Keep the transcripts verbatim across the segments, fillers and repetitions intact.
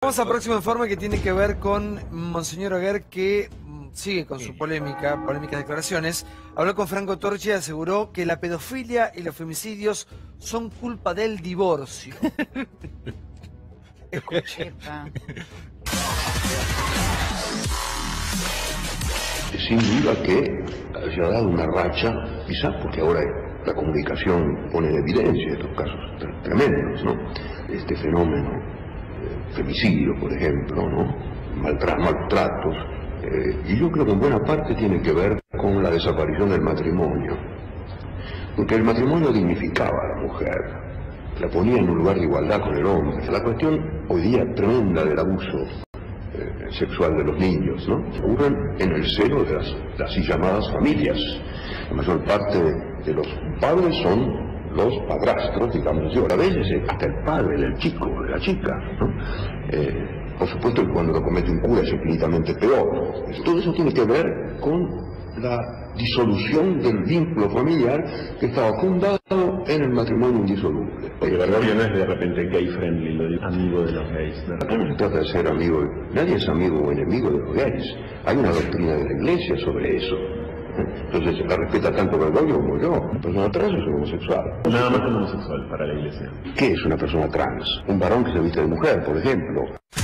Vamos al próximo informe que tiene que ver con Monseñor Aguer, que sigue con su polémica, polémicas declaraciones. Habló con Franco Torchi y aseguró que la pedofilia y los femicidios son culpa del divorcio. Escuche. Sin duda que se ha dado una racha, quizás porque ahora la comunicación pone en evidencia estos casos tremendos, ¿no? Este fenómeno, eh, femicidio, por ejemplo, ¿no? Maltra maltratos, eh, y yo creo que en buena parte tiene que ver con la desaparición del matrimonio, porque el matrimonio dignificaba a la mujer, la ponía en un lugar de igualdad con el hombre. La cuestión hoy día tremenda del abuso eh, sexual de los niños, ¿no? Ocurren en el seno de las, las así llamadas familias. La mayor parte de, de los padres son los padrastros, digamos así, ahora veces hasta el padre del chico, de la chica, ¿no? Eh, por supuesto que cuando lo comete un cura es infinitamente peor. Todo eso tiene que ver con la disolución del vínculo familiar que estaba fundado en el matrimonio indisoluble. Porque Bergoglio no es de repente gay friendly, lo de amigo de los gays. Acá no se trata de ser amigo, nadie es amigo o enemigo de los gays. Hay una doctrina de la Iglesia sobre eso. Entonces la respeta tanto Bergoglio como yo. Una persona trans es un homosexual. Nada más que un homosexual para la Iglesia. ¿Qué es una persona trans? Un varón que se viste de mujer, por ejemplo.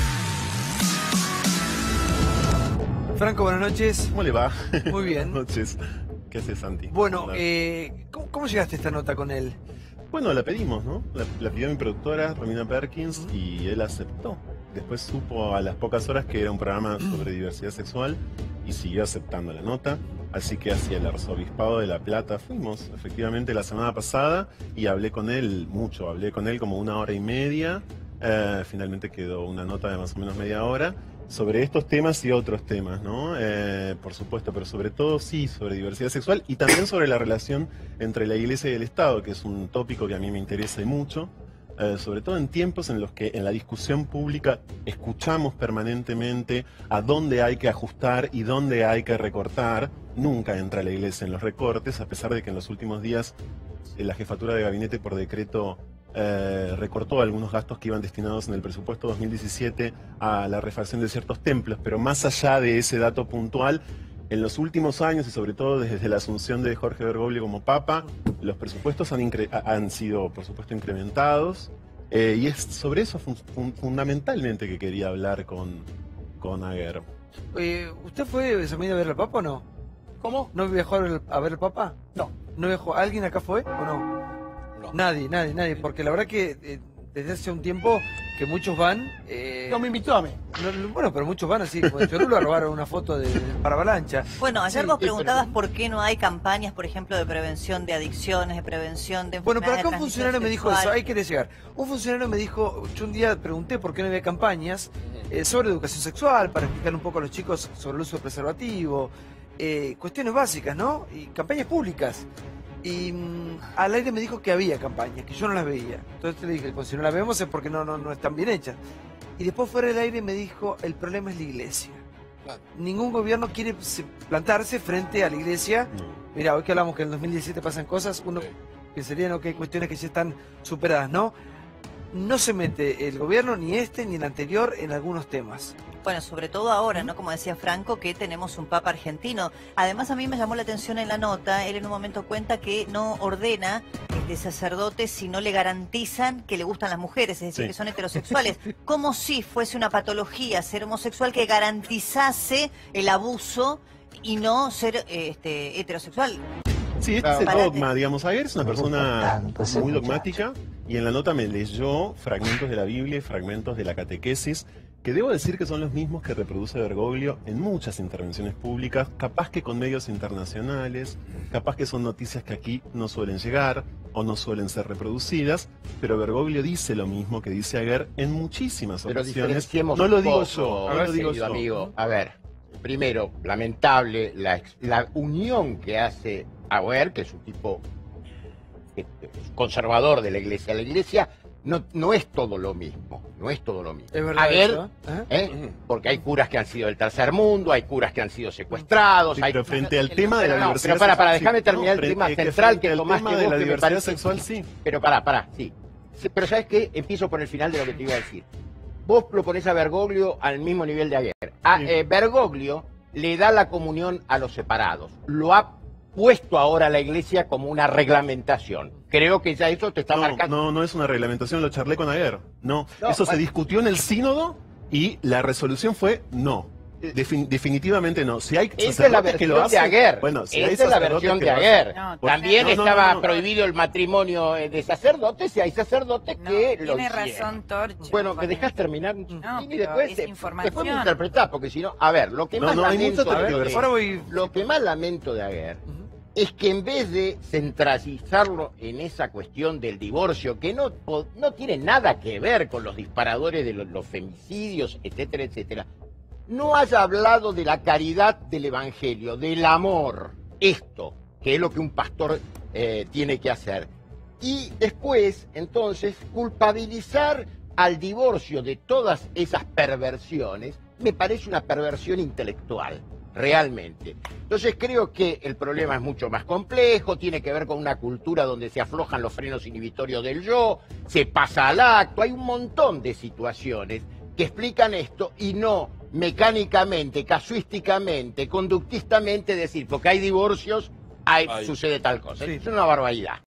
Franco, buenas noches. ¿Cómo le va? Muy bien. Buenas noches. ¿Qué haces, Santi? Bueno, eh, ¿cómo, ¿cómo llegaste a esta nota con él? Bueno, la pedimos, ¿no? La, la pidió mi productora, Romina Perkins, y él aceptó. Después supo a las pocas horas que era un programa sobre diversidad sexual y siguió aceptando la nota. Así que hacia el Arzobispado de La Plata fuimos, efectivamente, la semana pasada y hablé con él mucho. Hablé con él como una hora y media. Eh, finalmente quedó una nota de más o menos media hora sobre estos temas y otros temas, ¿no? Eh, por supuesto, pero sobre todo sí sobre diversidad sexual y también sobre la relación entre la Iglesia y el Estado, que es un tópico que a mí me interesa mucho, eh, sobre todo en tiempos en los que en la discusión pública escuchamos permanentemente a dónde hay que ajustar y dónde hay que recortar. Nunca entra la Iglesia en los recortes, a pesar de que en los últimos días eh, la jefatura de gabinete por decreto Eh, recortó algunos gastos que iban destinados en el presupuesto dos mil diecisiete a la refacción de ciertos templos, pero más allá de ese dato puntual, en los últimos años y sobre todo desde la asunción de Jorge Bergoglio como Papa, los presupuestos han, han sido, por supuesto, incrementados, eh, y es sobre eso fun fun fundamentalmente que quería hablar con, con Aguer. Eh, ¿Usted fue amigo a ver al Papa o no? ¿Cómo? ¿No viajó a ver, a ver al Papa? No. ¿No viajó? ¿Alguien acá fue o no? No. Nadie, nadie, nadie, porque la verdad que eh, desde hace un tiempo que muchos van... Eh, No me invitó a mí. no, bueno, pero muchos van así, como de Chorulo a robar una foto de, de para avalancha. Bueno, ayer Sí, vos sí, preguntabas pero... por qué no hay campañas, por ejemplo, de prevención de adicciones, de prevención de Bueno, pero enfermedades acá de un funcionario me dijo transmisión eso, sexual. ahí querés llegar. Un funcionario me dijo, yo un día pregunté por qué no había campañas eh, sobre educación sexual, para explicar un poco a los chicos sobre el uso del preservativo, eh, cuestiones básicas, ¿no? Y campañas públicas. Y mmm, al aire me dijo que había campañas, que yo no las veía. Entonces le dije, pues si no las vemos es porque no, no, no están bien hechas. Y después fuera del aire me dijo, el problema es la Iglesia. Claro. Ningún gobierno quiere plantarse frente a la Iglesia. No. Mira, hoy que hablamos que en el dos mil diecisiete pasan cosas, uno sí. pensaría ¿no? que hay cuestiones que ya están superadas, ¿no? No se mete el gobierno, ni este, ni el anterior, en algunos temas. Bueno, sobre todo ahora, ¿no? Como decía Franco, que tenemos un papa argentino. Además, a mí me llamó la atención en la nota, él en un momento cuenta que no ordena este sacerdote si no le garantizan que le gustan las mujeres, es decir, sí. que son heterosexuales. Como si fuese una patología ser homosexual que garantizase el abuso y no ser este, heterosexual. Sí, este es el dogma, digamos. Aguer es una persona muy dogmática y en la nota me leyó fragmentos de la Biblia y fragmentos de la catequesis, que debo decir que son los mismos que reproduce Bergoglio en muchas intervenciones públicas, capaz que con medios internacionales, capaz que son noticias que aquí no suelen llegar o no suelen ser reproducidas, pero Bergoglio dice lo mismo que dice Aguer en muchísimas pero ocasiones. No lo digo yo, no lo digo yo. Amigo, a ver, primero, lamentable la, la unión que hace Aguer, que es un tipo conservador de la Iglesia. La Iglesia no, no es todo lo mismo, no es todo lo mismo. Es verdad. Aguer, eso, ¿eh? ¿eh? Porque hay curas que han sido del tercer mundo, hay curas que han sido secuestrados. Sí, hay... pero frente al tema de la no, diversidad pero para, para, déjame sí, terminar no, el tema frente, central que, que tomaste tema de vos, la que diversidad me parece... sexual, sí. Pero para, para, sí. Pero ¿sabes qué? Empiezo por el final de lo que te iba a decir. vos lo ponés a Bergoglio al mismo nivel de Aguirre. A, Sí. eh, Bergoglio le da la comunión a los separados. Lo ha puesto ahora la Iglesia como una reglamentación. Creo que ya eso te está No, marcando. no, no es una reglamentación, lo charlé con Aguirre. No, No, eso se bueno. discutió en el sínodo y la resolución fue no. Defin- definitivamente no. Si hay Esa es la sacerdotes que lo versión de hacen, Aguirre. bueno, si hay Esa es la sacerdotes versión que de lo hacen. Aguirre. No, También no, no, estaba no, no. prohibido el matrimonio eh, de sacerdotes y hay sacerdotes No, que lo tiene hicieron. razón Torcho. Bueno, ¿me porque- dejás terminar? No, y pero después es te- información. después me interpretás, porque si no, a ver, lo que No, más no, hay lamento mucha de- tergiversación. Ahora voy... lo que más lamento de Aguirre Ujú. es que en vez de centralizarlo en esa cuestión del divorcio, que no, po- no tiene nada que ver con los disparadores de los, los femicidios, etcétera, etcétera, no haya hablado de la caridad del Evangelio, del amor, esto, que es lo que un pastor eh, tiene que hacer. Y después, entonces, culpabilizar al divorcio de todas esas perversiones, me parece una perversión intelectual, realmente. Entonces creo que el problema es mucho más complejo, tiene que ver con una cultura donde se aflojan los frenos inhibitorios del yo, se pasa al acto, hay un montón de situaciones que explican esto y no mecánicamente, casuísticamente, conductistamente decir, porque hay divorcios, hay, Ay. sucede tal cosa. Sí. Es una barbaridad.